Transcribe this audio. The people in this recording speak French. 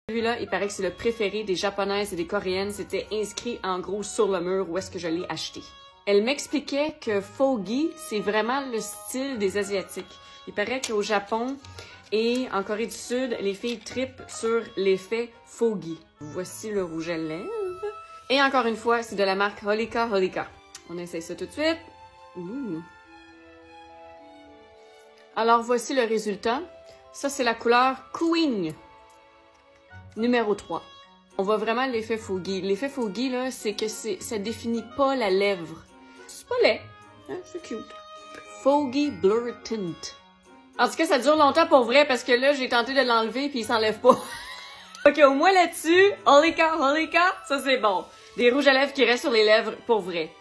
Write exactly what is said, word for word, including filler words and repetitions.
Celui-là, il paraît que c'est le préféré des Japonaises et des Coréennes. C'était inscrit en gros sur le mur où est-ce que je l'ai acheté. Elle m'expliquait que Fogi, c'est vraiment le style des Asiatiques. Il paraît qu'au Japon et en Corée du Sud, les filles trippent sur l'effet Fogi. Voici le rouge à lèvres. Et encore une fois, c'est de la marque Holika Holika. On essaye ça tout de suite. Ouh. Alors voici le résultat. Ça, c'est la couleur Queen. Numéro trois. On voit vraiment l'effet Fogi. L'effet Fogi, là, c'est que ça définit pas la lèvre. C'est pas laid. Hein? C'est cute. Fogi Blur Tint. En tout cas, ça dure longtemps pour vrai parce que là, j'ai tenté de l'enlever puis il s'enlève pas. Ok, au moins là-dessus, Holika Holika, ça c'est bon. Des rouges à lèvres qui restent sur les lèvres pour vrai.